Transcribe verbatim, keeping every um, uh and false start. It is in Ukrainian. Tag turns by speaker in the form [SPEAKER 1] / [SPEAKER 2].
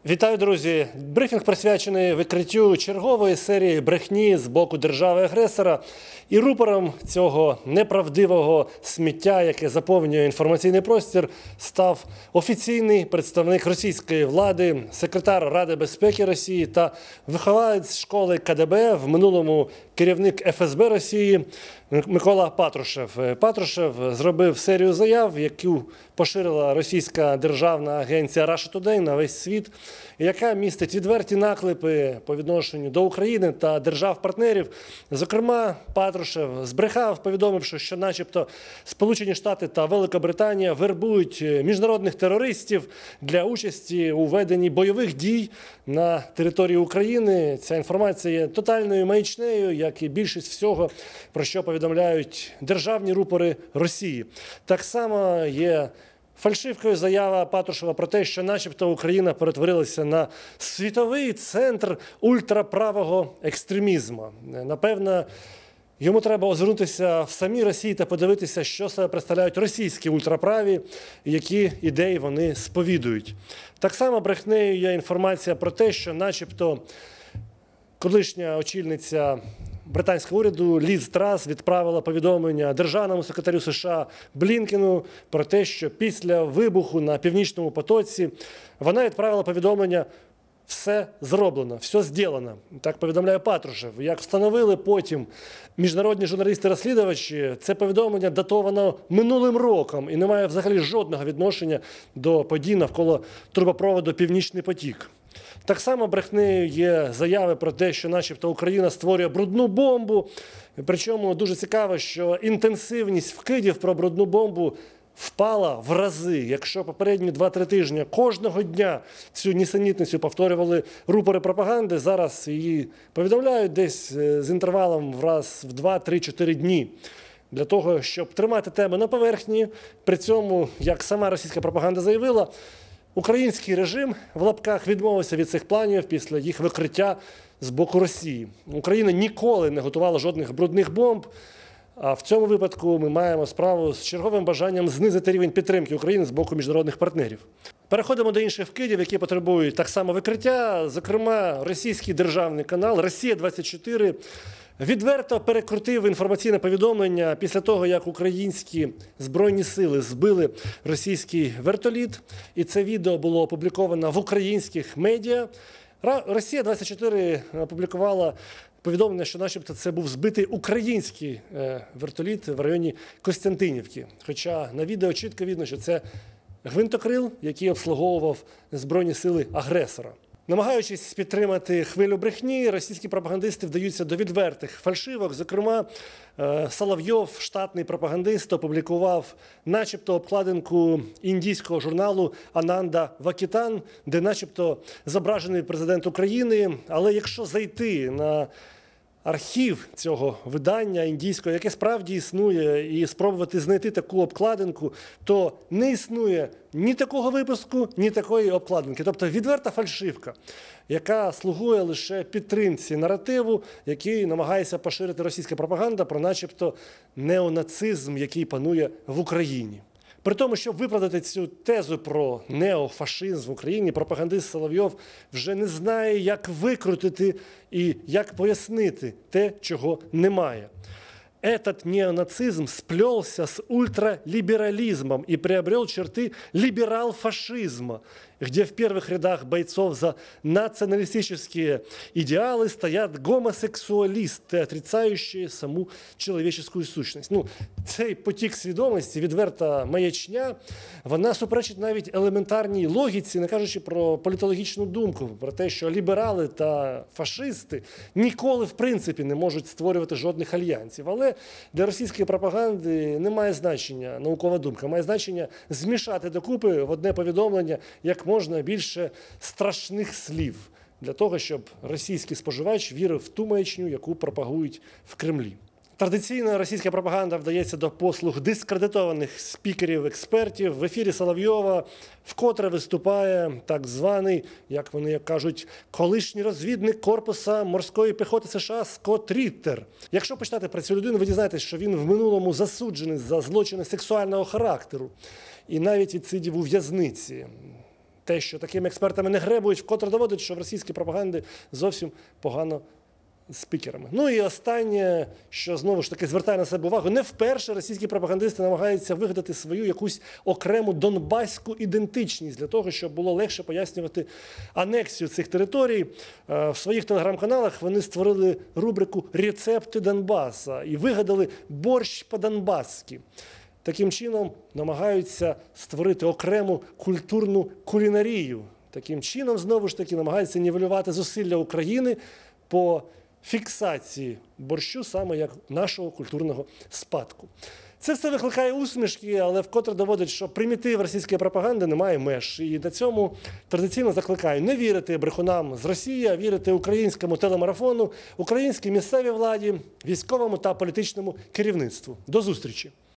[SPEAKER 1] Вітаю, друзі! Брифінг присвячений викриттю чергової серії брехні з боку держави-агресора. І рупором цього неправдивого сміття, яке заповнює інформаційний простір, став офіційний представник російської влади, секретар Ради безпеки Росії та вихованець школи ка де бе, в минулому керівник еф ес бе Росії Микола Патрушев. Патрушев зробив серію заяв, яку поширила російська державна агенція Russia Today на весь світ, яка містить відверті наклепи по відношенню до України та держав-партнерів. Зокрема, Патрушев збрехав, повідомивши, що начебто Сполучені Штати та Великобританія вербують міжнародних терористів для участі у веденні бойових дій на території України. Ця інформація є тотальною маячнею, як і більшість всього, про що повідомляють державні рупори Росії. Так само є фальшивкою заява Патрушева про те, що начебто Україна перетворилася на світовий центр ультраправого екстремізму. Напевно, йому треба озирнутися в самій Росії та подивитися, що себе представляють російські ультраправі, які ідеї вони сповідують. Так само брехнею є інформація про те, що начебто колишня очільниця британського уряду Ліз Трас відправила повідомлення державному секретарю США Блінкену про те, що після вибуху на Північному потоці вона відправила повідомлення «все зроблено, все зроблено». Так повідомляє Патрушев. Як встановили потім міжнародні журналісти-розслідувачі, це повідомлення датовано минулим роком і не має взагалі жодного відношення до подій навколо трубопроводу «Північний потік». Так само брехнею є заяви про те, що начебто Україна створює брудну бомбу. Причому дуже цікаво, що інтенсивність вкидів про брудну бомбу впала в рази. Якщо попередні два-три тижні кожного дня цю нісенітницю повторювали рупори пропаганди, зараз її повідомляють десь з інтервалом в раз в два-три-чотири дні. Для того, щоб тримати тему на поверхні, при цьому, як сама російська пропаганда заявила, український режим в лапках відмовився від цих планів після їх викриття з боку Росії. Україна ніколи не готувала жодних брудних бомб, а в цьому випадку ми маємо справу з черговим бажанням знизити рівень підтримки України з боку міжнародних партнерів. Переходимо до інших вкидів, які потребують так само викриття. Зокрема, російський державний канал «Росія двадцять чотири» відверто перекрутив інформаційне повідомлення після того, як українські збройні сили збили російський вертоліт. І це відео було опубліковано в українських медіа. «Росія двадцять чотири» опублікувала повідомлення, що начебто це був збитий український вертоліт в районі Костянтинівки. Хоча на відео чітко видно, що це гвинтокрил, який обслуговував збройні сили агресора. Намагаючись підтримати хвилю брехні, російські пропагандисти вдаються до відвертих фальшивок. Зокрема, Соловйов, штатний пропагандист, опублікував начебто обкладинку індійського журналу «Ананда Вакітан», де начебто зображений президент України. Але якщо зайти на архів цього видання індійського, яке справді існує, і спробувати знайти таку обкладинку, то не існує ні такого випуску, ні такої обкладинки. Тобто відверта фальшивка, яка слугує лише підтримці наративу, який намагається поширити російська пропаганда про начебто неонацизм, який панує в Україні. При тому, щоб виправдати цю тезу про неофашизм в Україні, пропагандист Соловйов вже не знає, як викрутити і як пояснити те, чого немає. Этот неонацизм сплелся с ультралиберализмом и приобрел черты либерал-фашизма, где в первых рядах бойцов за националистические идеалы стоят гомосексуалисты, отрицающие саму человеческую сущность. Ну, цей потік свідомості, відверта маячня, вона суперечить навіть елементарній логіці, не кажучи про політологічну думку, про те, що ліберали та фашисти ніколи, в принципі, не можуть створювати жодних альянсів. Але для російської пропаганди не має значення наукова думка, має значення змішати докупи в одне повідомлення як можна більше страшних слів для того, щоб російський споживач вірив в ту маячню, яку пропагують в Кремлі. Традиційно російська пропаганда вдається до послуг дискредитованих спікерів-експертів. В ефірі Соловйова вкотре виступає так званий, як вони кажуть, колишній розвідник корпуса морської піхоти США Скотт Ріттер. Якщо почитати про цю людину, ви дізнаєтесь, що він в минулому засуджений за злочини сексуального характеру і навіть відсидів у в'язниці. те, що такими експертами не гребують, вкотре доводить, що в російській пропаганді зовсім погано з спікерами. Ну і останнє, що знову ж таки звертає на себе увагу, не вперше російські пропагандисти намагаються вигадати свою якусь окрему донбаську ідентичність для того, щоб було легше пояснювати анексію цих територій. В своїх телеграм-каналах вони створили рубрику «Рецепти Донбаса» і вигадали борщ по-донбаськи. Таким чином намагаються створити окрему культурну кулінарію. Таким чином, знову ж таки, намагаються нівелювати зусилля України по фіксації борщу саме як нашого культурного спадку. Це все викликає усмішки, але вкотре доводить, що примітив російської пропаганди немає меж. І на цьому традиційно закликаю не вірити брехунам з Росії, а вірити українському телемарафону, українській місцевій владі, військовому та політичному керівництву. До зустрічі!